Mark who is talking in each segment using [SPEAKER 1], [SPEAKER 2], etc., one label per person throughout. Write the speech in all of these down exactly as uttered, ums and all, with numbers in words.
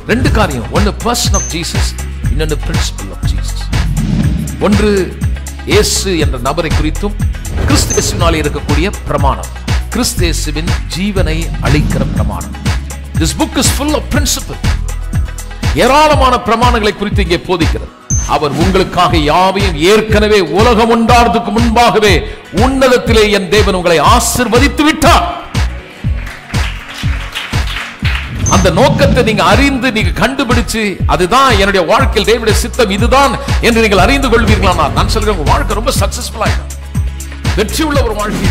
[SPEAKER 1] ரெண்டு காரியம், ஒன்னு பர்சன் ஆஃப் ஜீசஸ், இன்னொன்று பிரின்சிபல் ஆஃப் ஜீசஸ். ஒன்று இயேசு என்ற நபரை குறித்தும் கிறிஸ்து இயேசுவினாலே இருக்கக்கூடிய பிரமாணம், கிறிஸ்து இயேசுவின் ஜீவனை அளிக்கிற பிரமாணம். This book is full of principle. ஏராளமான பிரமாணங்களை குறித்து இங்கே போதிக்கிறது. அவர் உங்களுக்காக யாவையும் ஏற்கனவே உலகம் உண்டாறதுக்கு முன்பாகவே உன்னதத்திலே என் தேவன் உங்களை ஆசீர்வதித்து விட்டார். அந்த நோக்கத்தை நீங்க அறிந்து நீங்க கண்டுபிடிச்சு அதுதான் என்னுடைய வாழ்க்கையில் தேவனுடைய சித்தம் இதுதான் என்று நீங்கள் அறிந்து கொள்வீர்களா, நான் சொல்றேன் உங்க வாழ்க்கை ரொம்ப சக்சஸ்ஃபுல் ஆயிடும், வெற்றி உள்ள ஒரு வாழ்க்கை.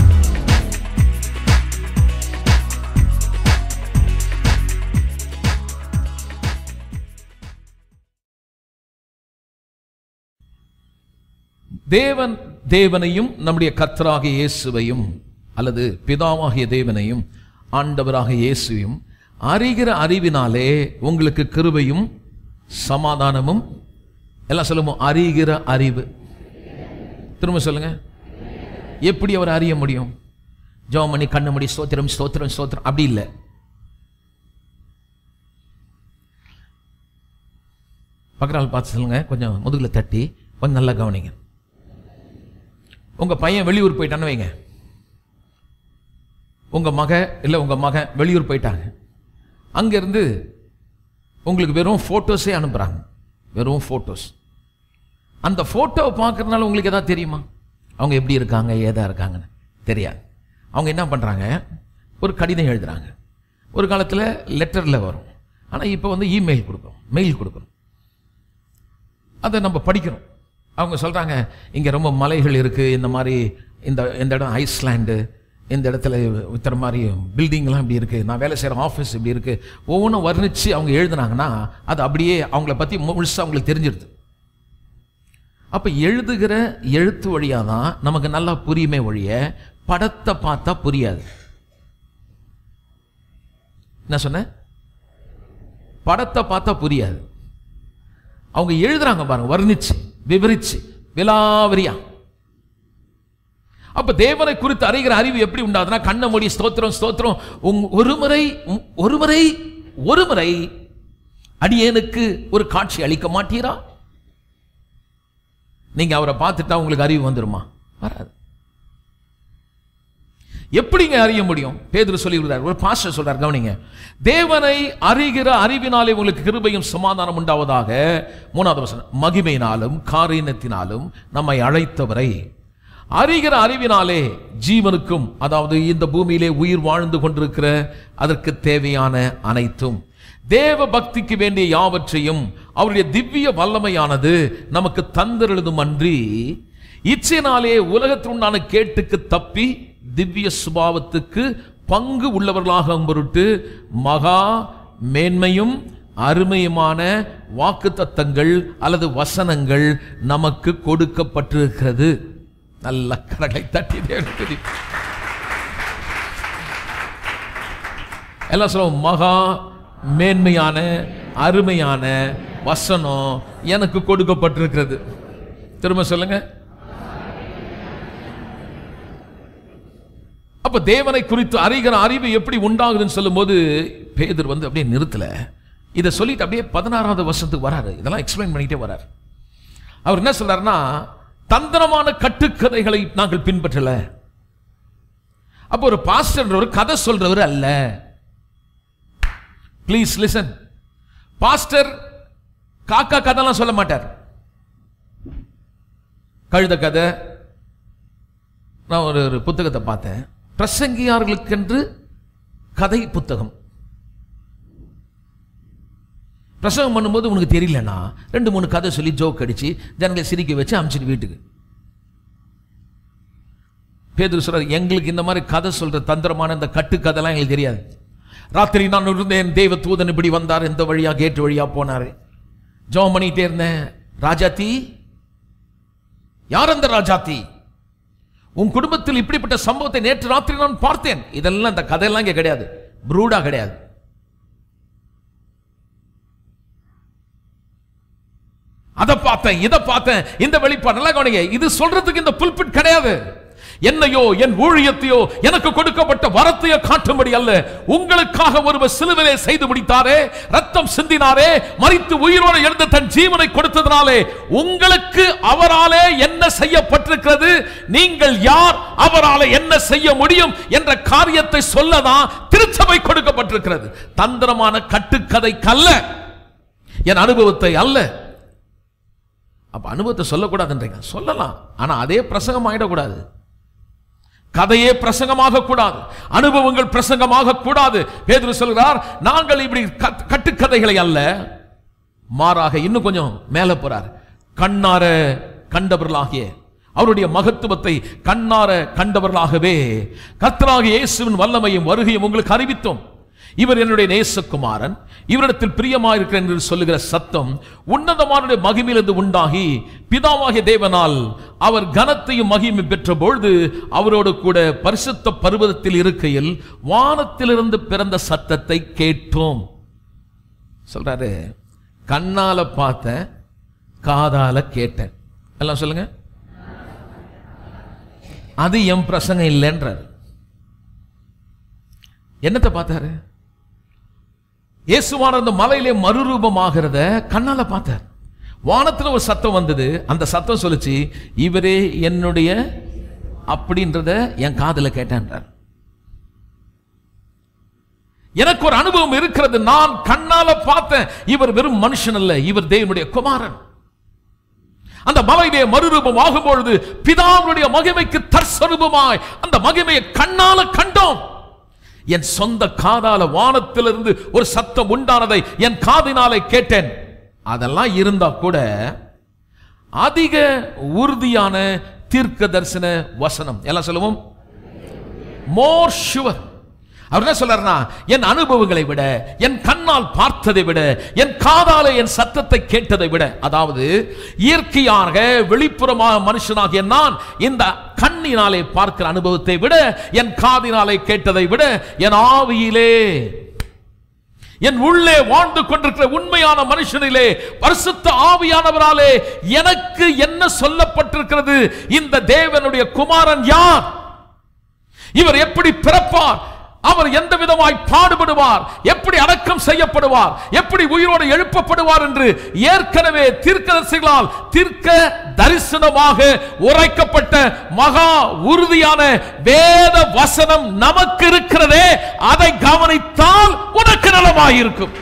[SPEAKER 1] தேவன் தேவனையும் நம்முடைய கர்த்தராகிய இயேசுவையும் அல்லது பிதாவாகிய தேவனையும் ஆண்டவராகிய இயேசுவையும் அறிகிற அறிவினாலே உங்களுக்கு கிருபையும் சமாதானமும், எல்லாம் சொல்லுமோ அறிகிற அறிவு. திரும்ப சொல்லுங்க, எப்படி அவர் அறிய முடியும்? ஜெபம் பண்ணி கண்ணு மூடி ஸ்தோத்திரம் ஸ்தோத்திரம் ஸ்தோத்திரம் அப்படி இல்லை. பக்கத்தால் பார்த்து சொல்லுங்க, கொஞ்சம் முதுகுல தட்டி கொஞ்சம் நல்லா கவனிங்க. உங்க பையன் வெளியூர் போயிட்டான்னு வைங்க, உங்க மக இல்லை உங்க மகன் வெளியூர் போயிட்டாங்க, அங்கிருந்து உங்களுக்கு வெறும் போட்டோஸே அனுப்புறாங்க, வெறும் போட்டோஸ். அந்த போட்டோவை பார்க்கறதுனால உங்களுக்கு எதாவது தெரியுமா அவங்க எப்படி இருக்காங்க ஏதா இருக்காங்கன்னு? தெரியாது. அவங்க என்ன பண்றாங்க, ஒரு கடிதம் எழுதுறாங்க. ஒரு காலத்தில் லெட்டரில் வரும், ஆனால் இப்போ வந்து இமெயில் கொடுக்குறோம், மெயில் கொடுக்குறோம், அதை நம்ம படிக்கிறோம். அவங்க சொல்றாங்க இங்க ரொம்ப மலைகள் இருக்கு, இந்த மாதிரி இந்த இந்த இடம் ஐஸ்லாண்டு, இந்த இடத்துல இத்தனை மாதிரி பில்டிங்லாம் இப்படி இருக்கு, நான் வேலை செய்கிற ஆஃபீஸ் இப்படி இருக்கு, ஒவ்வொன்றும் வர்ணிச்சு அவங்க எழுதுனாங்கன்னா அது அப்படியே அவங்கள பற்றி முழுசாக அவங்களுக்கு தெரிஞ்சிருது. அப்போ எழுதுகிற எழுத்து வழியாக தான் நமக்கு நல்லா புரியுமே ஒழிய படத்தை பார்த்தா புரியாது. என்ன சொன்ன? படத்தை பார்த்தா புரியாது. அவங்க எழுதுறாங்க பாருங்க, வர்ணிச்சு விவரிச்சு விலாவரியா. அப்ப தேவனை குறித்து அறிகிற அறிவு எப்படி உண்டாதுன்னா, கண்ண மூடி ஸ்தோத்திரம் ஸ்தோத்திரம். ஒரு முறை ஒரு முறை ஒரு முறை அடியேனுக்கு ஒரு காட்சி அளிக்க மாட்டீரா? நீங்க அவரை பார்த்துட்டா உங்களுக்கு அறிவு வந்துருமா? வராது. எப்படிங்க அறிய முடியும்? பேதுரு சொல்லி விடுறார், ஒரு பாஸ்டர் சொல்றார், கவனிங்க. தேவனை அறிகிற அறிவினாலே உங்களுக்கு கிருபையும் சமாதானம் உண்டாவதாக. மூணாவது வசனம், மகிமையினாலும் காரியத்தினாலும் நம்மை அழைத்தவரை அறிகிற அறிவினாலே ஜீவனுக்கும், அதாவது இந்த பூமியிலே உயிர் வாழ்ந்து கொண்டிருக்கிற அதற்கு தேவையான அனைத்தும், தேவ பக்திக்கு வேண்டிய யாவற்றையும் அவருடைய திவ்ய வல்லமையானது நமக்கு தந்தெழுதும் அன்றி இச்சையினாலே உலகத்தினுண்டான கேட்டுக்கு தப்பி திவ்ய சுபாவத்துக்கு பங்கு உள்ளவர்களாக பொருட்டு மகா மேன்மையும் அருமையுமான வாக்கு தத்தங்கள் அல்லது வசனங்கள் நமக்கு கொடுக்கப்பட்டிருக்கிறது. நல்ல கரங்களை தட்டி தேடி எல்லாம் சொல்லுவோம், மகா மேன்மையான அருமையான வசனம் எனக்கு கொடுக்கப்பட்டிருக்கிறது. திரும்ப சொல்லுங்க. அப்ப தேவனை குறித்து அறிகிற அறிவு எப்படி உண்டாகுதுன்னு சொல்லும் போது பேதுரு வந்து அப்படியே நிறுத்தல, இதை சொல்லிட்டு அப்படியே பதினாறாவது வருஷத்துக்கு வராரு, இதெல்லாம் எக்ஸ்பிளைன் பண்ணிட்டே வராரு. அவர் என்ன சொல்றாருன்னா, தந்திரமான கட்டுக்கதைகளை நாங்கள் பின்பற்றல. அப்போ ஒரு பாஸ்டர் ஒரு கதை சொல்றவர் அல்ல. Please listen. பாஸ்டர் காக்கா கதைலாம் சொல்ல மாட்டார். கழுத கதை, நான் ஒரு ஒரு புத்தகத்தை பார்த்தேன், பிரசங்கியார்களுக்கென்று கதை புத்தகம். பிரசங்கம் பண்ணும்போது உனக்கு தெரியலன்னா ரெண்டு மூணு கதை சொல்லி ஜோக் அடிச்சு ஜனங்களை சிரிக்க வச்சு அமிச்சிட்டு வீட்டுக்கு. பேதுரு சொல்றாரு, எங்களுக்கு இந்த மாதிரி கதை சொல்ற தந்திரமான இந்த கட்டு கதைலாம் எங்களுக்கு தெரியாது. ராத்திரி நான் இருந்தேன், தேவ தூதன் இப்படி வந்தார், இந்த வழியா கேட்டு வழியா போனாரு, ஜெபம் பண்ணிட்டே இருந்தேன். ராஜாத்தி, யார் அந்த ராஜாத்தி? உன் குடும்பத்தில் இப்படிப்பட்ட சம்பவத்தை நேற்று ராத்திரி நான் பார்த்தேன். இதெல்லாம் இந்த கதையெல்லாம் இங்க கிடையாது, ப்ரூடா கிடையாது. அதை பார்த்தேன், இதை பார்த்தேன், இந்த வெளிப்பாடு நல்லா கவனிங்க. இது சொல்றதுக்கு இந்த புல்பிட் கிடையாது. என்னையோ என் ஊழியத்தையோ எனக்கு கொடுக்கப்பட்ட வரத்தையோ காட்டும்படி அல்ல, உங்களுக்காக ஒருவர் சிலுவையிலே செய்து முடித்தாரே, ரத்தம் சிந்தினாரே, மரித்து உயிரோடு எழுந்த தன் ஜீவனை கொடுத்ததனாலே உங்களுக்கு அவராலே என்ன செய்யப்பட்டிருக்கிறது, நீங்கள் யார், அவராலே என்ன செய்ய முடியும் என்ற காரியத்தை சொல்லதான் திருச்சபை கொடுக்கப்பட்டிருக்கிறது. தந்திரமான கட்டுக்கதைக்கல்ல, என் அனுபவத்தை அல்ல. அப்ப அனுபவத்தை சொல்லக்கூடாதுன்றீங்க, சொல்லலாம், ஆனா அதே பிரசங்கம் ஆயிடக்கூடாது. கதையே பிரசங்கமாக கூடாது, அனுபவங்கள் பிரசங்கமாக கூடாது. பேதுரு சொல்கிறார், நாங்கள் இப்படி கட்டுக்கதைகளை அல்ல, மாறாக இன்னும் கொஞ்சம் மேல போறார், கண்ணார கண்டவர்களாகிய அவருடைய மகத்துவத்தை கண்ணார கண்டவர்களாகவே கர்த்தராகிய இயேசுவின் வல்லமையும் வருகையும் உங்களுக்கு அறிவித்தோம். இவர் என்னுடைய நேசகுமாரன், இவரிடத்தில் பிரியமாயிருக்கிறேன் என்று சொல்லுகிற சத்தம் உன்னதமான மகிமையிலிருந்து உண்டாகி பிதாவாகிய தேவனால் அவர் கனத்தையும் மகிமை பெற்ற பொழுது அவரோடு கூட பரிசுத்த பர்வதத்தில் இருக்கையில் வானத்திலிருந்து பிறந்த சத்தத்தை கேட்டோம். சொல்றாரு, கண்ணால பார்த்த, காதால கேட்டேன். எல்லாம் சொல்லுங்க. அது என் பிரசங்கம் இல்லைன்றார். என்னத்தை பார்த்தாரு? இயேசுவான அந்த மலையிலே மறுரூபமாகிறத கண்ணால பார்த்தார். வானத்துல ஒரு சத்தம் வந்தது, அந்த சத்தம் சொல்லுச்சு, இவரே என்னுடைய அப்படின்றத என் காதுல கேட்டார். எனக்கு ஒரு அனுபவம் இருக்கிறது, நான் கண்ணால பார்த்தேன். இவர் வெறும் மனுஷன் அல்ல, இவர் தேவனுடைய குமாரன். அந்த மலையிலே மறுரூபம் ஆகும் பொழுது பிதாவுடைய மகிமைக்கு தற்சரூபமாய் அந்த மகிமையை கண்ணால கண்டோம். என் சொந்த காதால வானத்திலிருந்து ஒரு சத்தம் உண்டானதை என் காதினாலே கேட்டேன். அதெல்லாம் இருந்தா கூட அதிக உறுதியான தீர்க்க தரிசன வசனம், எல்லாம் சொல்லுவோம், மோர் ஷுவர். அவர் என்ன சொல்றாருன்னா, என் அனுபவங்களை விட, என் கண்ணால் பார்த்ததை விட, என் காதால என் சத்தத்தை கேட்டதை விட, அதாவது இயற்கையாக வெளிப்புறமாக மனுஷனாகிய நான் இந்த கண்ணினாலே பார்க்கிற அனுபவத்தை விட, என் காதினாலே கேட்டதை விட, என் ஆவியிலே, என் உள்ளே வாழ்ந்து கொண்டிருக்கிற உண்மையான மனுஷனிலே பரிசுத்த ஆவியானவராலே எனக்கு என்ன சொல்லப்பட்டிருக்கிறது, இந்த தேவனுடைய குமாரன் யார், இவர் எப்படி பிறப்பார், அவர் எந்த விதமாய் பாடுபடுவார், எப்படி அடக்கம் செய்யப்படுவார், எப்படி உயிரோடு எழுப்பப்படுவார் என்று ஏற்கனவே தீர்க்கதரிசிகளால் தீர்க்க தரிசனமாக உரைக்கப்பட்ட மகா உறுதியான வேத வசனம் நமக்கு இருக்கிறதே, அதை கவனித்தால் உனக்கு நலமாயிருக்கும்.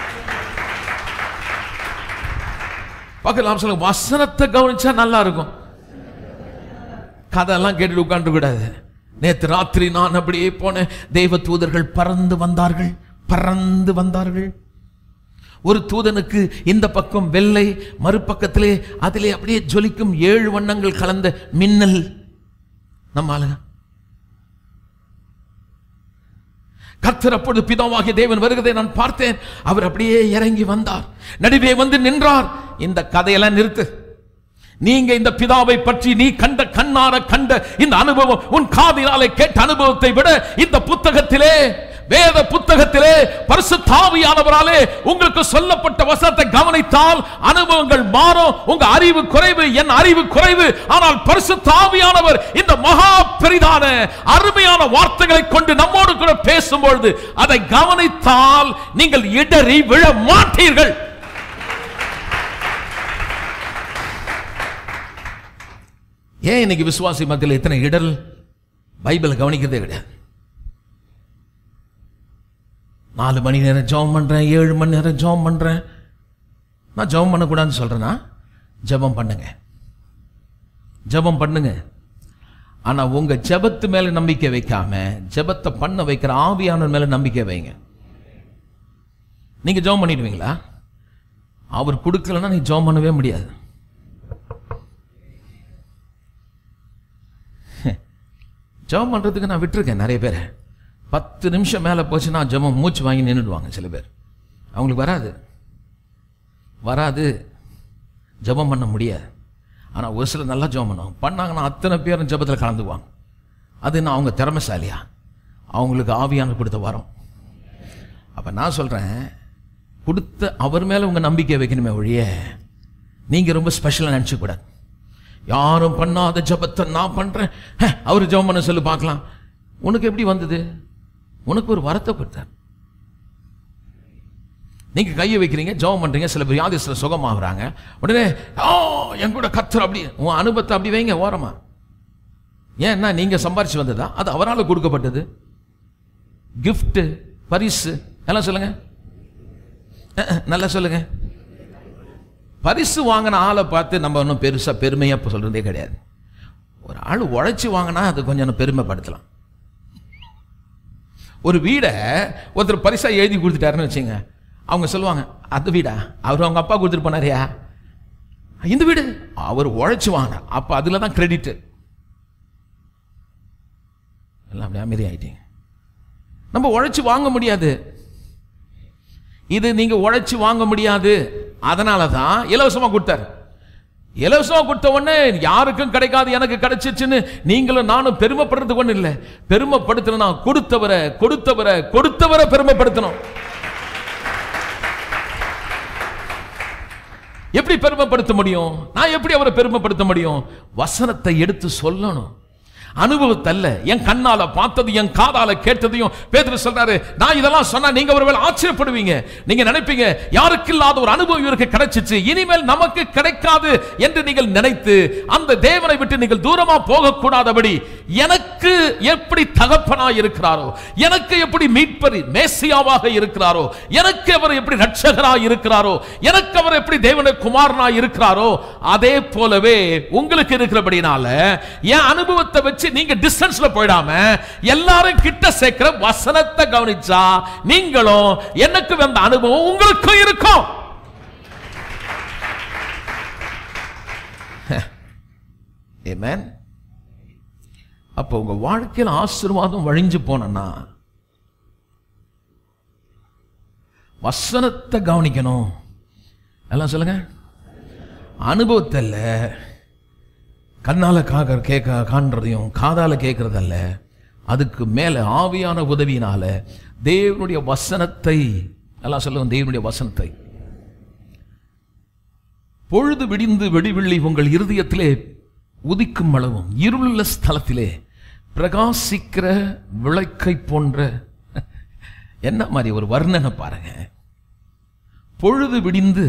[SPEAKER 1] பக்கத்துல சொல்லுங்க, வசனத்தை கவனிச்சா நல்லா இருக்கும், கதையெல்லாம் கேட்டுட்டு உட்கார்ந்து கூடாது. நேற்று ராத்திரி நான் அப்படியே போனேன், தெய்வ தூதர்கள் பறந்து வந்தார்கள், பறந்து வந்தார்கள். ஒரு தூதனுக்கு இந்த பக்கம் வெள்ளை, மறுபக்கத்திலே அதிலே அப்படியே ஜொலிக்கும் ஏழு வண்ணங்கள் கலந்த மின்னல். நம்ம ஆளுங்க கர்த்தர் அப்பொழுது பிதாவாகிய தேவன் வருகிறதை நான் பார்த்தேன். அவர் அப்படியே இறங்கி வந்தார், நடுவே வந்து நின்றார். இந்த கதையெல்லாம் நிறுத்து. நீங்க இந்த பிதாவை பற்றி நீ கண்ட கண்ணார கண்ட இந்த அனுபவம், உன் காதினாலே கேட்ட அனுபவத்தை விட இந்த புத்தகத்திலே, வேத புத்தகத்திலே பரிசுத்த ஆவியானவராலே உங்களுக்கு சொல்லப்பட்ட வசனத்தை கவனித்தால் அனுபவங்கள் மாறும். உங்க அறிவு குறைவு, என் அறிவு குறைவு. ஆனால் பரிசுத்த ஆவியானவர் இந்த மகா பெரிதான அருமையான வார்த்தைகளை கொண்டு நம்மோடு கூட பேசும்பொழுது அதை கவனித்தால் நீங்கள் இடறி விழ மாட்டீர்கள். ஏன் இன்னைக்கு விசுவாசி மத்தியில் இத்தனை இடல்? பைபிளை கவனிக்கிறதே கிடையாது. நாலு மணி நேரம் ஜெபம் பண்றேன், ஏழு மணி நேரம் ஜெபம் பண்றேன். நான் ஜெபம் பண்ணக்கூடாதுன்னு சொல்றேன்னா, ஜெபம் பண்ணுங்க, ஜெபம் பண்ணுங்க. ஆனா உங்க ஜெபத்து மேல நம்பிக்கை வைக்காம ஜெபத்தை பண்ண வைக்கிற ஆவியானவர் மேல நம்பிக்கை வைங்க. நீங்க ஜெபம் பண்ணிடுவீங்களா? அவர் கொடுக்கலன்னா நீ ஜெபம் பண்ணவே முடியாது. ஜெபம் பண்றதுக்கு நான் விட்டுருக்கேன் நிறைய பேர். பத்து நிமிஷம் மேலே போச்சுன்னா ஜெபம் மூச்சு வாங்கி நின்றுடுவாங்க. சில பேர் அவங்களுக்கு வராது வராது ஜெபம் பண்ண முடியாது. ஆனால் ஒரு சிலர் நல்லா ஜெபம் பண்ணுவாங்க. பண்ணாங்கன்னா அத்தனை பேரும் ஜெபத்தில் கலந்துக்குவாங்க. அது நான் அவங்க திறமைசாலியா? அவங்களுக்கு ஆவியான கொடுத்த வரம். அப்போ நான் சொல்கிறேன், கொடுத்த அவர் மேலே உங்கள் நம்பிக்கை வைக்கணுமே ஒழிய நீங்கள் ரொம்ப ஸ்பெஷலாக நினச்சிக்கூடாது. யாரும் பண்ணாத ஜபத்தை நான் பண்றேன், அவரு ஜபம் பண்ண சொல்லி பார்க்கலாம். உனக்கு எப்படி வந்தது? உனக்கு ஒரு வரத்தை கொடுத்தார். நீங்க கையை வைக்கிறீங்க, ஜபம் பண்றீங்க, சில வியாதிஸ்ல சுகமாகறாங்க. உடனே ஓ என் கூட கர்த்தர் அப்படி உன் அனுபவத்தை அப்படி வைங்க ஓரமா. ஏன்னா நீங்க சம்பாரிச்சு வந்ததா? அது அவரால் கொடுக்கப்பட்டது. கிஃப்ட், பரிசு எல்லாம் சொல்லுங்க, நல்லா சொல்லுங்க. பரிசு வாங்கின ஆளை பார்த்து நம்ம ஒன்றும் பெருசா பெருமையா சொல்றதே கிடையாது. ஒரு ஆள் உழைச்சி வாங்கினா அது கொஞ்சம் பெருமைப்படுத்தலாம். ஒரு வீடை ஒருத்தர் பரிசா எழுதி கொடுத்துட்டாருன்னு வச்சுங்க, அவங்க சொல்லுவாங்க அது வீடா அவர் அவங்க அப்பா கொடுத்துட்டு போனாரியா, இந்த வீடு அவர் உழைச்சி வாங்க, அப்ப அதுல தான் கிரெடிட். எல்லாம் அப்படி அமைதி ஆயிட்டீங்க. நம்ம உழைச்சி வாங்க முடியாது, இது நீங்க உழைச்சி வாங்க முடியாது. அதனால தான் இலவசமா கொடுத்தாரு. இலவசமா கொடுத்த உடனே யாருக்கும் கிடைக்காது எனக்கு கிடைச்சிச்சுன்னு நீங்களும் நானும் பெருமைப்படுறதுக்கு ஒண்ணு இல்லை. பெருமைப்படுத்தணும், கொடுத்தவரை கொடுத்தவரை கொடுத்தவரை பெருமைப்படுத்தணும். எப்படி பெருமைப்படுத்த முடியும்? நான் எப்படி அவரை பெருமைப்படுத்த முடியும்? வசனத்தை எடுத்து சொல்லணும். அனுபவத்தல்ல, என் கண்ணால பார்த்தது என் காதால கேட்டதையும் பேதுரு சொல்றாரு. நான் இதெல்லாம் சொன்னா நீங்க ஒருவேளை ஆச்சரியப்படுவீங்க. நீங்க நினைப்பீங்க யாருக்கு இல்லாத ஒரு அனுபவம் இவருக்கு கிடைச்சிச்சு, இனிமேல் நமக்கு கிடைக்காது என்று நீங்கள் நினைத்து அந்த தேவனை விட்டு நீங்கள் தூரமா போக கூடாதபடி எனக்கு எப்படி தகப்பனாய் இருக்கிறாரோ, எனக்கு எப்படி மீட்பர் மேசியாவாக இருக்கிறாரோ, எனக்கு அவர் எப்படி ரட்சகராய் இருக்கிறாரோ, எனக்கு அவர் எப்படி தேவனுடைய குமாரனாய் இருக்கிறாரோ, அதே போலவே உங்களுக்கு இருக்கிறபடினால என் அனுபவத்தை வச்சு நீங்க டிஸ்டன்ஸ்ல போயிடாம எல்லாரும் கிட்ட சேர்க்கிற வசனத்தை கவனிச்சா நீங்களும் எனக்கு வந்த அனுபவம் உங்களுக்கும் இருக்கும். ஆமென். அப்ப உங்க வாழ்க்கையில் ஆசீர்வாதம் வழிஞ்சு போனா வசனத்தை கவனிக்கணும். எல்லாம் சொல்லுங்க. அனுபவத்தில் கண்ணால கேட்க காண்றதையும் காதால கேட்கறதல்ல, அதுக்கு மேல ஆவியான உதவியினால தேவனுடைய வசனத்தை, எல்லாம் சொல்லுவோம், தேவனுடைய வசனத்தை. பொழுது விடிந்து வெடிவெள்ளி உங்கள் இருதயத்திலே உதிக்கும் அளவும் இருளுள்ள ஸ்தலத்திலே பிரகாசிக்கிற விளக்கை போன்ற, என்ன மாதிரி ஒரு வர்ணனை பாருங்க. பொழுது விடிந்து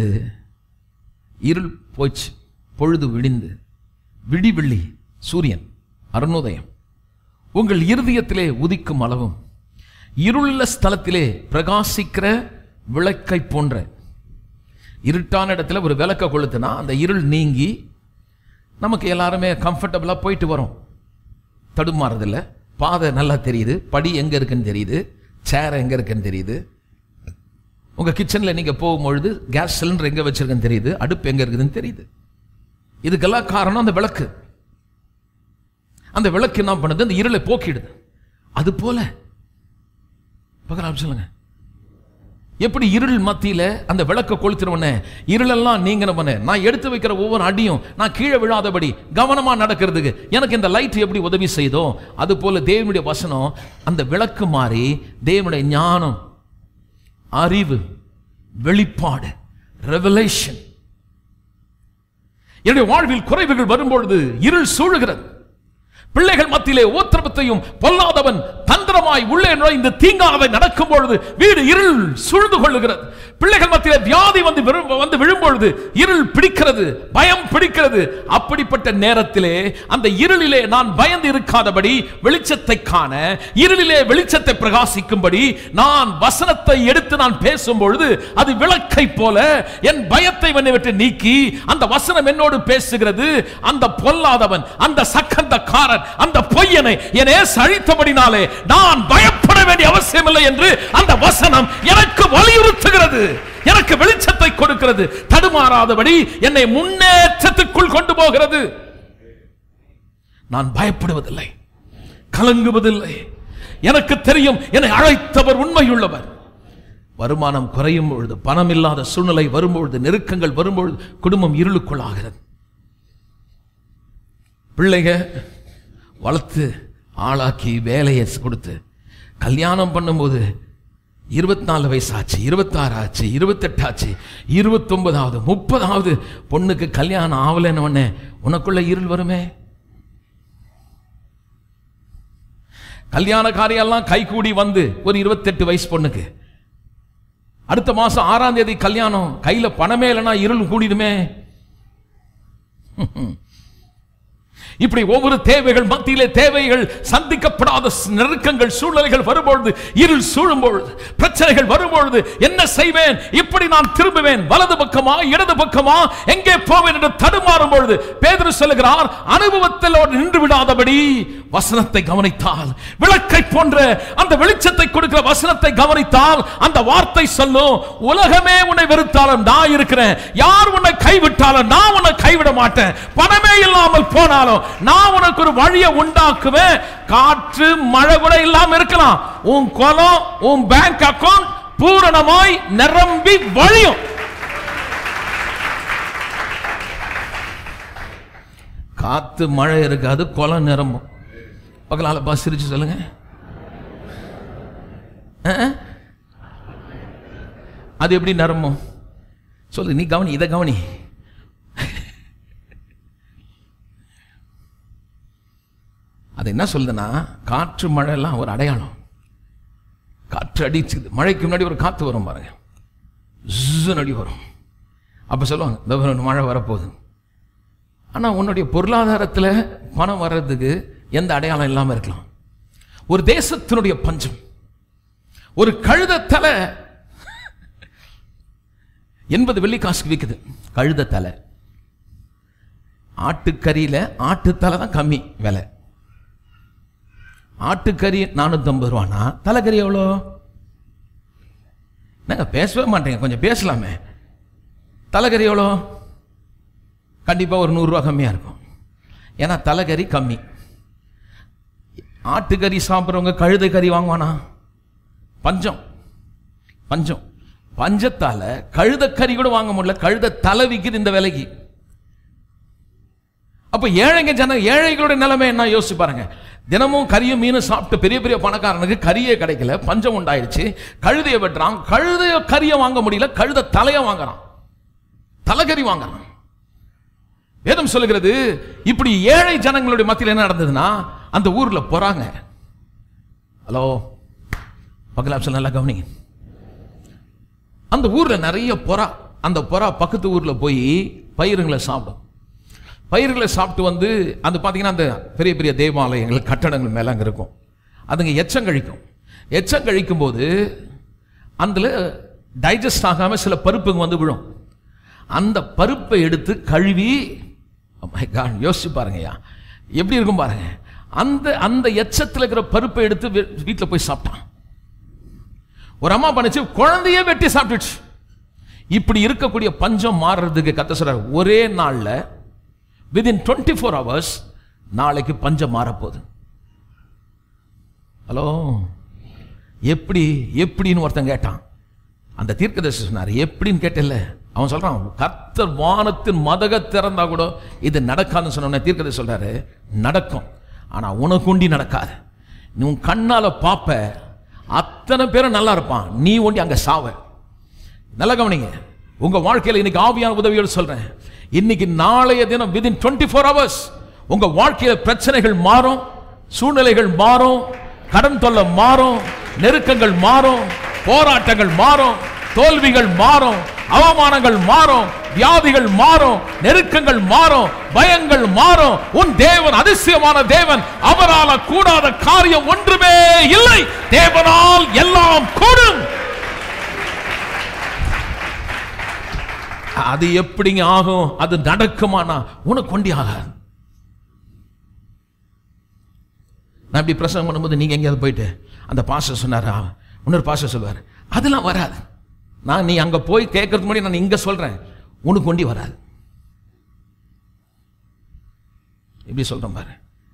[SPEAKER 1] இருள் போச்சு, பொழுது விடிந்து விடிவெள்ளி சூரியன் அருணோதயம் உங்கள் இருதயத்திலே உதிக்கும் அளவும் இருளுள்ள ஸ்தலத்திலே பிரகாசிக்கிற விளக்கை போன்ற. இருட்டான இடத்துல ஒரு விளக்க கொளுத்துனா அந்த இருள் நீங்கி நமக்கு எல்லாருமே கம்ஃபர்டபுளா போயிட்டு வரும், தடுமாறதில்லை. பாதை நல்லா தெரியுது, படி எங்க இருக்குன்னு தெரியுது, சேர் எங்க இருக்குன்னு தெரியுது. உங்க கிச்சன்ல நீங்க போகும்பொழுது கேஸ் சிலிண்டர் எங்க வச்சிருக்குன்னு தெரியுது, அடுப்பு எங்க இருக்குதுன்னு தெரியுது. இதுக்கெல்லாம் காரணம் அந்த விளக்கு. அந்த விளக்கு என்ன பண்ணுது? அந்த இருளை போக்கிடுது. அது போல பகலாம் சொல்லுங்க, எப்படி இருள் மத்தியில அந்த விளக்க கொளுத்தினவனே இருளெல்லாம் நீங்கினவனே நான் எடுத்து வைக்கிற ஒவ்வொரு அடியும் நான் கீழே விழாதபடி கவனமா நடக்கிறதுக்கு எனக்கு இந்த லைட் எப்படி உதவி செய்தோ, அது போல தேவனுடைய வசனம் அந்த விளக்கு மாறி தேவனுடைய ஞானம், அறிவு, வெளிப்பாடு, ரெவலேஷன். என்னுடைய வாழ்வில் குறைவுகள் வரும்பொழுது இருள் சூழுகிறது. பிள்ளைகள் மத்தியிலே ஓத்திரத்தையும் பொல்லாதவன் தந்திரமாய் உள்ளே நுழைந்து தீங்காவை நடக்கும் பொழுது வீடு இருள் சூழ்ந்து கொள்ளுகிறது. பிள்ளைகள் மத்தியிலே வியாதி வந்து வந்து விழும்பொழுது இருள் பிடிக்கிறது, பயம் பிடிக்கிறது. அப்படிப்பட்ட நேரத்திலே அந்த இருளிலே நான் பயந்து இருக்காதபடி வெளிச்சத்தை காண, இருளிலே வெளிச்சத்தை பிரகாசிக்கும்படி நான் வசனத்தை எடுத்து நான் பேசும் பொழுது அது விளக்கை போல என் பயத்தை விட்டு நீக்கி அந்த வசனம் என்னோடு பேசுகிறது. அந்த பொல்லாதவன், அந்த சக்கந்தக்காரன், அந்த பொய்யனை என்னே அழித்தபடினாலே நான் பயப்பட வேண்டிய அவசியம் இல்லை என்று அந்த வசனம் எனக்கு வலியுறுத்துகிறது, எனக்கு வெளிச்சத்தை கொடுக்கிறது. தடுமாறாதபடி என்னை முன்னேற்றத்துக்குள் கொண்டு போகிறது. நான் பயப்படுவதில்லை, கலங்குவதில்லை. எனக்கு தெரியும் என்னை அழைத்தவர் உண்மையுள்ளவர். வருமானம் குறையும் பொழுது, பணம் இல்லாத சூழ்நிலை வரும்பொழுது, நெருக்கங்கள் வரும்பொழுது குடும்பம் இருளுக்குள்ளாகிறது. பிள்ளைங்க வளர்த்து ஆளாக்கி வேலையை கொடுத்து கல்யாணம் பண்ணும்போது இருபத்தி நாலு வயசு ஆச்சு, இருபத்தாறு ஆச்சு, இருபத்தெட்டு ஆச்சு, இருபத்தொன்பதாவது முப்பதாவது பொண்ணுக்கு கல்யாணம் ஆகலைன்னு உடனே உனக்குள்ள இருள் வருமே. கல்யாண காரியெல்லாம் கை கூடி வந்து ஒரு இருபத்தெட்டு வயசு பொண்ணுக்கு அடுத்த மாசம் ஆறாம் தேதி கல்யாணம், கையில பணமே இல்லைன்னா இருள் கூடிடுமே. இப்படி ஒவ்வொரு தேவைகள் மத்தியிலே தேவைகள் சந்திக்கப்படாத நெருக்கங்கள் சூழ்நிலைகள் வரும்பொழுது, இருள் சூழும்பொழுது, பிரச்சனைகள் வரும்பொழுது என்ன செய்வேன், இப்படி நான் திரும்புவேன், வலது பக்கமா இடது பக்கமா எங்கே போவேன் என்று தடுமாறும் பொழுது பேதுரு சொல்லுகிறார், அனுபவத்தில் நின்று விடாதபடி வசனத்தை கவனித்தால், விளக்கை போன்ற அந்த வெளிச்சத்தை கொடுக்கிற வசனத்தை கவனித்தால் அந்த வார்த்தை சொல்லும், உலகமே உன்னை வெறுத்தாலும் நான் இருக்கிறேன், யார் உன்னை கைவிட்டாலும் நான் உன்னை கைவிட மாட்டேன், பணமே இல்லாமல் போனாலும் நான் உனக்கு ஒரு வழியை உண்டாக்குவேன். காற்று மழை கூட இல்லாம இருக்கலாம், உன் குளம் உன் பேங்க் அக்கவுண்ட் பூரணமாய் நிரம்பி வழியும். காத்து மழை இருக்காது, குளம் நிரம்பும். பக்கலால பாஸ் சிரிச்சு சொல்லுங்க. அது எப்படி நிரம்பும் சொல்லு, நீ கவனி, இதை கவனி. அது என்ன சொல்லுதுன்னா, காற்று மழை எல்லாம் ஒரு அடையாளம். காற்று அடிச்சுது, மழைக்கு முன்னாடி ஒரு காற்று வரும் பாருங்க, அடி வரும். அப்ப சொல்லுவாங்க மழை வரப்போகுது. ஆனா உன்னுடைய பொருளாதாரத்தில் பணம் வர்றதுக்கு எந்த அடையாளம் இல்லாம இருக்கலாம். ஒரு தேசத்தினுடைய பஞ்சம், ஒரு கழுத தலை எண்பது வெள்ளி காசுக்கு விற்குது. கழுத தலை, ஆட்டுக்கறியில ஆட்டுத்தலை தான் கம்மி விலை. ஆட்டுக்கறி நானூத்தி ஐம்பது ரூபானா தலைக்கறி எவ்வளோ? நாங்க பேசவே மாட்டேங்க, கொஞ்சம் பேசலாமே. தலைக்கறி எவ்வளோ? கண்டிப்பா ஒரு நூறு ரூபா கம்மியா இருக்கும். ஏன்னா தலைக்கறி கம்மி. ஆட்டுக்கறி சாப்பிட்றவங்க கழுதை கறி வாங்குவானா? பஞ்சம் பஞ்சம் பஞ்சத்தால கழுத கறி கூட வாங்க முடியல, கழுத தலை விற்குது இந்த விலைக்கு. அப்ப ஏழைங்க ஜன ஏழைகளுடைய நிலைமை என்ன யோசிச்சு பாருங்க. தினமும் கறியும் மீனும் சாப்பிட்டு பெரிய பெரிய பணக்காரனுக்கு கறியே கிடைக்கல, பஞ்சம் உண்டாயிடுச்சு. கழுதையை வெட்டுறான், கழுதைய கறியை வாங்க முடியல, கழுத தலைய வாங்குறான், தலைக்கறி வாங்குறான். வேதம் சொல்லுகிறது, இப்படி ஏழை ஜனங்களுடைய மத்தியில் என்ன நடந்ததுன்னா, அந்த ஊர்ல போறாங்க. ஹலோ பக்கலா சொல்ல நல்லா கவனி. அந்த ஊர்ல நிறைய புறா, அந்த புறா பக்கத்து ஊர்ல போய் பயிருங்களை சாப்பிடும். பயிர்களை சாப்பிட்டு வந்து அந்த பார்த்தீங்கன்னா அந்த பெரிய பெரிய தேவாலயங்கள் கட்டடங்கள் மேலே அங்கே இருக்கும். அதுங்க எச்சம் கழிக்கும். எச்சம் கழிக்கும் போது அதில் டைஜஸ்ட் ஆகாமல் சில பருப்புங்க வந்து விழும். அந்த பருப்பை எடுத்து கழுவி, யோசிச்சு பாருங்கய்யா எப்படி இருக்கும் பாருங்க. அந்த அந்த எச்சத்தில் இருக்கிற பருப்பை எடுத்து வீட்டில் போய் சாப்பிட்டான். ஒரு அம்மா பண்ணிச்சு, குழந்தையே வெட்டி சாப்பிட்டுச்சு. இப்படி இருக்கக்கூடிய பஞ்சம் மாறுறதுக்கு கர்த்தர் சொல்றார், ஒரே நாளில் within twenty-four hours நாளைக்கு பஞ்சம் மாறப்போகுது. ஹலோ எப்படி எப்படின்னு ஒருத்தன் கேட்டான். அந்த தீர்க்கதரிசி சொன்னார், எப்படின்னு கேட்டல. அவன் சொல்றான், கர்த்தர் வானத்தின் மதக திறந்தா கூட இது நடக்காதுன்னு சொன்ன தீர்க்கதரிசி சொல்றாரு, நடக்கும், ஆனா உனக்கு ஒண்டி நடக்காது. நீ உன் கண்ணால பாப்ப, அத்தனை பேரும் நல்லா இருப்பான், நீ ஒண்டி அங்க சாவ. நல்லா கவனிங்க, உங்க வாழ்க்கையில இன்னைக்கு ஆவியான உதவியோடு சொல்றேன், இன்னைக்கு நாளைய தினம் within twenty-four hours உங்க வாழ்க்கையில பிரச்சனைகள் மாறும், சூழ்நிலைகள் மாறும், கடன் தொல்லை மாறும், நெருக்கங்கள் மாறும், போராட்டங்கள் மாறும், தோல்விகள் மாறும், அவமானங்கள் மாறும், வியாதிகள் மாறும், நெருக்கங்கள் மாறும், பயங்கள் மாறும். உன் தேவன் அதிசயமான தேவன், அவரால் கூடாத காரியம் ஒன்றுமே இல்லை. தேவனால் எல்லாம் கூடும். அது எப்படிங்க ஆகும்? அது நடக்குமானா உனக்கு கொண்டி ஆகாது. நான் இப்படி பிரசங்கம் பண்ணும்போது நீங்க எங்கேயாவது போயிட்டு அந்த பாஸ்டர் சொன்னாரா, இன்னொரு பாஸ்டர் சொல்வார், அதெல்லாம் வராது. நான் நீ அங்க போய் கேட்கறதுக்கு முன்னாடி நான் இங்க சொல்றேன், உனக்கு கொண்டி வராது. இப்படி சொல்றேன் பாரு.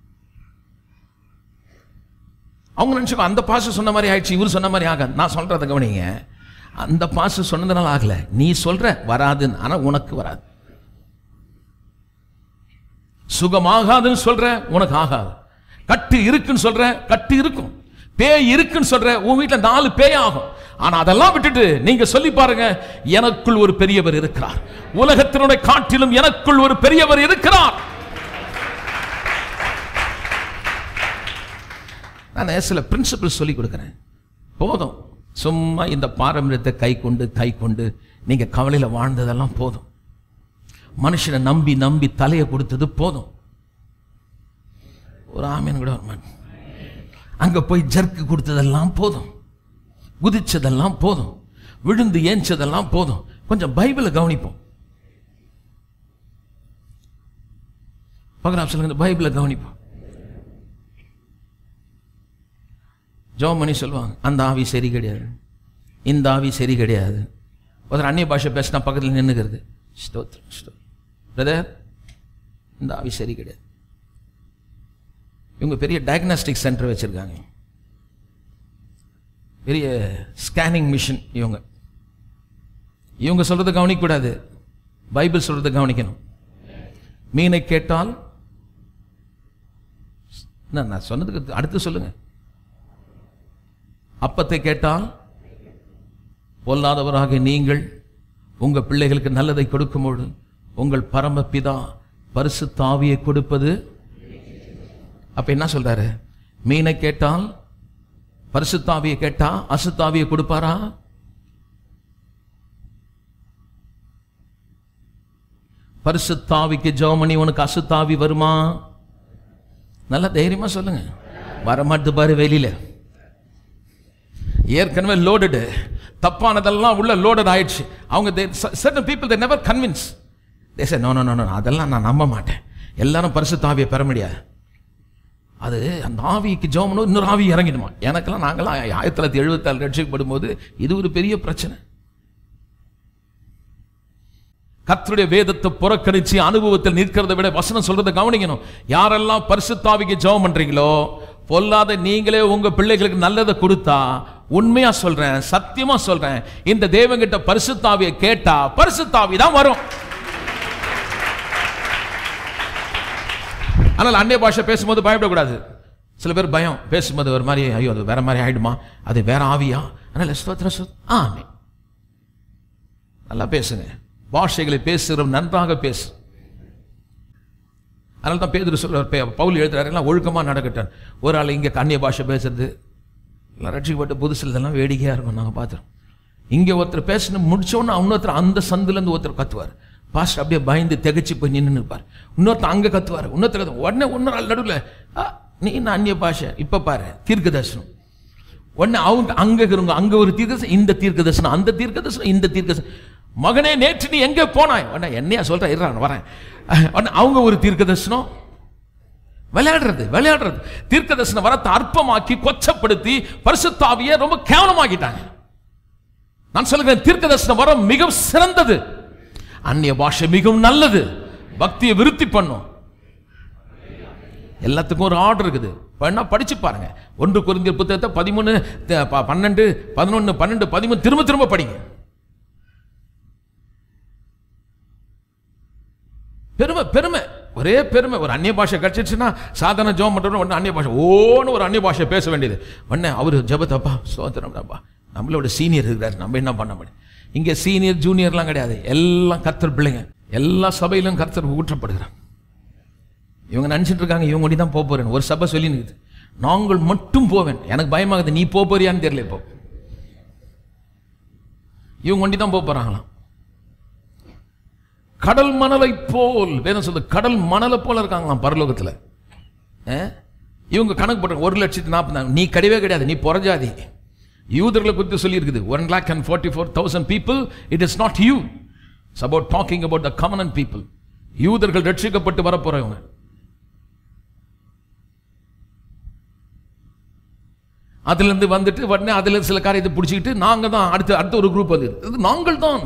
[SPEAKER 1] அவங்க நினைச்சுக்கோ அந்த பாஸ்டர் சொன்ன மாதிரி ஆயிடுச்சு, இவர் சொன்ன மாதிரி ஆகாது. நான் சொல்றதை கவனிங்க, அந்த பாஸ்டர் சொன்னதுனால ஆகல, நீ சொல்ற வராதுன்னு, ஆனா உனக்கு வராது. சுகமாகாதுன்னு சொல்ற, உனக்கு ஆகாது. கட்டு இருக்குன்னு சொல்ற, கட்டு இருக்கும். பேய் இருக்குன்னு சொல்ற, உன் வீட்டுல நாலு பேய் ஆகும். ஆனா அதெல்லாம் விட்டுட்டு நீங்க சொல்லி பாருங்க, எனக்குள் ஒரு பெரியவர் இருக்கிறார், உலகத்தினுடைய காட்டிலும் எனக்குள் ஒரு பெரியவர் இருக்கிறார். நான் சில பிரின்சிபிள் சொல்லி கொடுக்கிறேன், போதும். சும்மா இந்த பாரம்பரியத்தை கை கொண்டு கை கொண்டு நீங்க கவலையில வாழ்ந்ததெல்லாம் போதும். மனுஷனை நம்பி நம்பி தலையை கொடுத்தது போதும். ஒரு ஆமீன் கூட வரமாட்டேன். அங்க போய் ஜர்க்கு கொடுத்ததெல்லாம் போதும், குதிச்சதெல்லாம் போதும், விழுந்து ஏஞ்சதெல்லாம் போதும். கொஞ்சம் பைபிளை கவனிப்போம். பகலாம் சொல்லுங்க, பைபிளை கவனிப்போம். ஜோமணி சொல்லுவாங்க, அந்த ஆவி சரி கிடையாது, இந்த ஆவி சரி கிடையாது. ஒரு அந்நிய பாஷை பேசினா பக்கத்தில் நின்றுக்கிறது, ஸ்தோத்திரம் ஸ்தோத்திரம் பிரதர், இந்த ஆவி சரி கிடையாது. இவங்க பெரிய டயக்னாஸ்டிக் சென்டர் வச்சிருக்காங்க, பெரிய ஸ்கேனிங் மிஷின். இவங்க இவங்க சொல்றதை கவனிக்கக்கூடாது, பைபிள் சொல்றதை கவனிக்கணும். மீனை கேட்டால் நான் சொன்னதுக்கு அடுத்து சொல்லுங்க. அப்பத்தை கேட்டால் பொல்லாதவராக நீங்கள் உங்கள் பிள்ளைகளுக்கு நல்லதை கொடுக்கும்போது உங்கள் பரமபிதா பரிசுத்த ஆவியை கொடுப்பது. அப்ப என்ன சொல்றாரு? மீனை கேட்டால் பரிசுத்த ஆவியை கேட்டா அசுத்த ஆவியை கொடுப்பாரா? பரிசுத்த ஆவிக்கு ஜெபம் பண்ணி உனக்கு அசுத்த ஆவி வருமா? நல்ல தைரியமா சொல்லுங்க. வரமாட்டு பாரு, வெளியில ஏற்கனவே லோடடு, தப்பானதெல்லாம் உள்ள லோடட் ஆயிடுச்சு. அவங்க certain people they never convince, they say no no no no, அதெல்லாம் நான் நம்ப மாட்டேன், எல்லாரும் பரிசுத்த ஆவியை பெற முடியாது. அது அந்த ஆவிக்கு ஜெபம் இன்னொரு ஆவி இறங்கிடுமா? எனக்கெல்லாம் நாங்களாம் ஆயிரத்தி தொள்ளாயிரத்தி எழுபத்தி ஆறு ரட்சிக்கப்படும் போது இது ஒரு பெரிய பிரச்சனை. கர்த்தருடைய வேதத்தை புறக்கணிச்சு அனுபவத்தில் நிற்கிறத விட வசனம் சொல்றதை கவனிக்கணும். யாரெல்லாம் பரிசுத்த ஆவிக்கு ஜெபம் பண்றீங்களோ, பொல்லாத நீங்களே உங்க பிள்ளைகளுக்கு நல்லதை கொடுத்தா, உண்மையா சொல்றேன், சத்தியமா சொல்றேன், இந்த தேவங்கிட்ட பரிசுத்த ஆவியை கேட்டா பரிசுத்த ஆவி தான் வரும். ஆனால் அந்நிய பாஷை பேசும்போது பயப்படக்கூடாது. சில பேர் பயம், பேசும்போது ஒரு மாதிரி, ஐயோ அது வேற மாதிரி ஆயிடுமா, அது வேற ஆவியா? அதனால ஸ்தோத்திரம், ஆமென், நல்லா பேசுங்க. பாஷைகளை பேசுகிற நன்றாக பேசு. அதனால தான் பேதுரு சொல்றார், பவுல் எழுதுறாரு, எல்லாம் ஒழுக்கமா நடக்கட்டும். ஒரு ஆள் இங்க அந்நிய பாஷை பேசுறது எல்லாம் ரட்சிக்கப்பட்ட புதுசில் இதெல்லாம் வேடிக்கையா இருக்கும். நாங்கள் பார்த்துறோம். இங்க ஒருத்தர் பேசணும் முடிச்சோன்னு இன்னொருத்தர் அந்த சந்துல இருந்து ஒருத்தர் கத்துவார். பாஸ்டர் அப்படியே பயந்து திகச்சு போய் நின்று இருப்பார். இன்னொருத்தர் அங்க கத்துவார், இன்னொருத்தர் உடனே இன்னொரு ஆள் நடுவில், நீ என்ன அந்நிய பாஷை, இப்ப பாரு தீர்க்க தரிசனம். உடனே அவங்க அங்க இருக்கிறவங்க அங்க ஒரு தீர்க்க, இந்த தீர்க்க தரிசனம், அந்த தீர்க்க தரிசனம், இந்த தீர்க்க. மகனே நேற்று நீ எங்கே போனாய்? உடனே என்னையா சொல்ற, இருறான் வரேன். அவங்க ஒரு தீர்க்க தரிசனம். விளையாடுறது விளையாடுறது தீர்க்க தரிசன வரத்தை அற்பமாக்கி கொச்சப்படுத்தி பரிசுத்த ஆவியை ரொம்ப கேவலமாக்கிட்டாங்க. நான் சொல்லுகிறேன், தீர்க்க தரிசன வரம் மிகவும் சிறந்தது, அந்நிய பாஷை மிகவும் நல்லது, பக்தியை விருத்தி பண்ணும். எல்லாத்துக்கும் ஒரு ஆர்டர் இருக்குது. படிச்சு பாருங்க, ஒன்று கொரிந்தியர் புத்தகத்தை பதிமூணு பன்னெண்டு பதினொன்னு பன்னெண்டு பதிமூணு திரும்ப திரும்ப படிங்க. பெருமை பெருமை ஒரே பெருமை. ஒரு அந்நிய பாஷை கிடைச்சிச்சுன்னா சாதாரண ஜெபம் பண்றோம், உடனே அந்நிய பாஷை ஓன்னு ஒரு அந்நிய பாஷை பேச வேண்டியது. உடனே அவர் ஜெபத்தப்பா சோதரம்ப்பா, நம்மளோட சீனியர் இருக்கிறார், நம்ம என்ன பண்ண முடியும்? இங்கே சீனியர் ஜூனியர்லாம் கிடையாது, எல்லாம் கர்த்தர் பிள்ளைங்க, எல்லா சபையிலும் கர்த்தர் ஊற்றப்படுகிறார். இவங்க நினைச்சிட்டு இருக்காங்க இவங்க ஒண்டி தான் போக போறேன். ஒரு சபை சொல்லி நிற்குது, நாங்கள் மட்டும் போவேன். எனக்கு பயமாகுது, நீ போறியான்னு தெரியல. இப்போ இவங்க ஒண்டி தான் போக போறாங்களாம். கடல் மணலை போல், வேதம் சொல்லுது, கடல் மணலை போல இருக்காங்களாம் பரலோகத்தில். இவங்க கணக்கு போட்டு ஒரு லட்சத்தி நாற்பது, நீ கிடையவே கிடையாது, நீ புறஜாதி. யூதர்களை குறித்து சொல்லி இருக்குது, one lakh and forty four thousand people. It is not you, it's about talking about the common people. யூதர்கள் ரட்சிக்கப்பட்டு வர போறவங்க. அதுல இருந்து வந்துட்டு உடனே அதுல சில காரியத்தை பிடிச்சிக்கிட்டு நாங்க தான் அடுத்த அடுத்த ஒரு குரூப் வந்து, நாங்கள் தான்.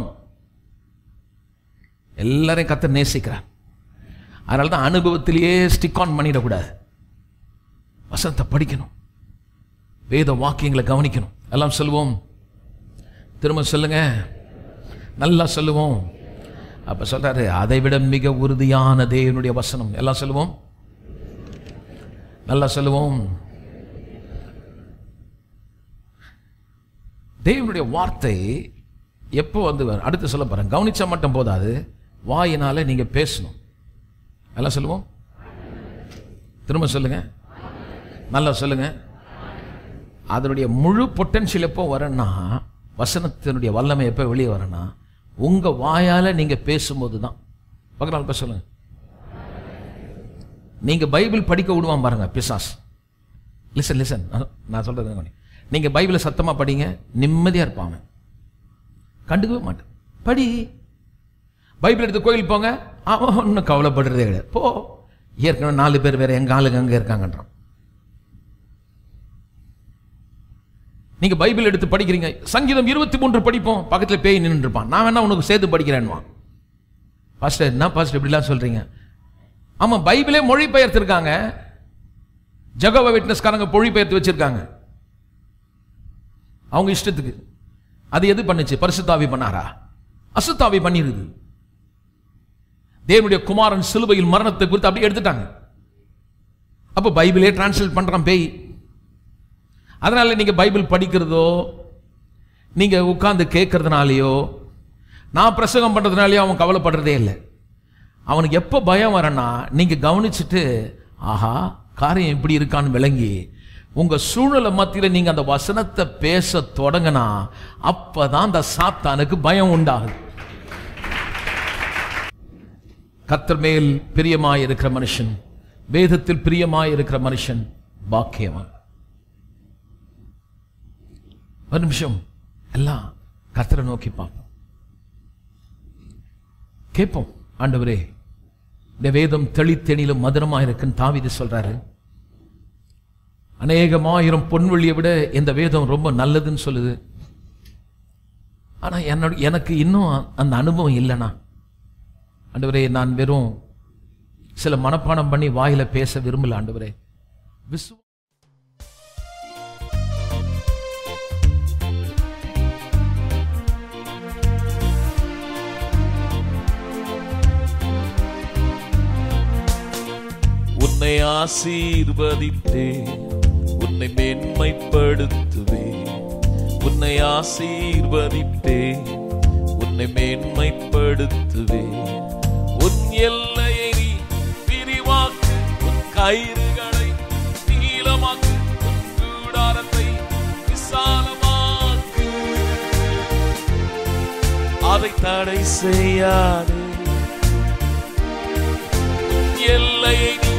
[SPEAKER 1] எல்லாரையும் கர்த்தர் நேசிக்கிறார். அதனால தான் அனுபவத்திலேயே ஸ்டிக் ஆன் பண்ணிடக்கூடாது. வசனத்தை படிக்கணும், வேத வாக்கியங்களை கவனிக்கணும். எல்லாம் சொல்லுவோம், திரும்ப சொல்லுங்க, நல்லா சொல்லுவோம். அப்ப சொல்றாரு, அதை விட மிக உறுதியான தேவனுடைய வசனம். எல்லாம் சொல்லுவோம், நல்லா சொல்லுவோம். தேவனுடைய வார்த்தை எப்போ வந்து அடுத்து சொல்ல போறேன், கவனிச்சா மட்டும் போதாது, வாயினால நீங்க பேசணும். எல்லாம் சொல்லுவோம், திரும்ப சொல்லுங்க, நல்லா சொல்லுங்க. அதனுடைய முழு பொட்டன்ஷியல் எப்போ வரேன்னா, வசனத்தினுடைய வல்லமை எப்போ வெளியே வரேன்னா, உங்க வாயால நீங்க பேசும்போது தான். பக்கத்துல சொல்லுங்க. நீங்க பைபிள் படிக்க விடுவான் பாருங்க பிசாஸ். லிசன் லிசன் நான் சொல்றது, நீங்க பைபிளை சத்தமா படிங்க, நிம்மதியா இருப்பாங்க, கண்டுக்கவே மாட்டேன். படி, பைபிள் எடுத்து கோயில் போங்க, அவன் ஒன்றும் கவலைப்படுறதே கிடையாது. போ, ஏற்கனவே நாலு பேர் வேற எங்க ஆளுங்க அங்க இருக்காங்கன்றான். நீங்க பைபிள் எடுத்து படிக்கிறீங்க, சங்கீதம் இருபத்தி மூன்று படிப்போம், பக்கத்துல பேய் நின்று இருப்பான். நான் வேணா உனக்கு சேர்த்து படிக்கிறேன்வான். பாஸ்டர் என்ன பாஸ்டர் இப்படிலாம் சொல்றீங்க? ஆமா, பைபிளே மொழி பெயர்த்திருக்காங்க, ஜெகோவா விட்னஸ்காரங்க மொழி பெயர்த்து வச்சிருக்காங்க அவங்க இஷ்டத்துக்கு. அது எது பண்ணுச்சு? பரிசுத்தாவி பண்ணாரா? அசுத்தாவி பண்ணிருது. தேவனுடைய குமாரன் சிலுவையில் மரணத்தை குறித்து அப்படி எடுத்துட்டாங்க. அப்ப பைபிளே டிரான்ஸ்லேட் பண்றான் பேய். அதனால நீங்க பைபிள் படிக்கிறதோ, நீங்க உட்கார்ந்து கேட்கறதுனாலயோ, நான் பிரசங்கம் பண்றதுனாலயோ அவன் கவலைப்படுறதே இல்லை. அவனுக்கு எப்ப பயம் வரனா, நீங்க கவனிச்சுட்டு ஆஹா காரியம் இப்படி இருக்கான்னு விளங்கி உங்க சூழலை மத்தியில நீங்க அந்த வசனத்தை பேச தொடங்கினா, அப்பதான் அந்த சாத்தானுக்கு பயம் உண்டாகுது. கர்த்தர் மேல் பிரியமாய் இருக்கிற மனுஷன், வேதத்தில் பிரியமாய் இருக்கிற மனுஷன் பாக்கியவான். ஒரு நிமிஷம் எல்லாம் கர்த்தரை நோக்கி பார்ப்போம், கேட்போம். ஆண்டவரே, இந்த வேதம் தெளித்தெனிலும் மதுரமா இருக்குன்னு தாவீது சொல்றாரு. அநேகமாயிரம் பொன்வெளியை விட இந்த வேதம் ரொம்ப நல்லதுன்னு சொல்லுது. ஆனா என்னோட எனக்கு இன்னும் அந்த அனுபவம் இல்லைனா, ஆண்டவரே நான் வெறும் சில மனப்பாடம் பண்ணி வாயில பேச விரும்பல. ஆண்டவரே, விசுவ
[SPEAKER 2] உன்னை ஆசீர்வதித்தே, உன்னை மேன்மைப்படுத்துவே. உன்னை ஆசீர்வதித்தே, உன்னை மேன்மைப்படுத்துவே. உன் எல்லையை நீ விரிவாக்கு, உன் கயிறுகளை நீளமாக்கு, உன் கூடாரத்தை விசாலமாக்கு. அதை தடை செய்யாதே. உன் எல்லையை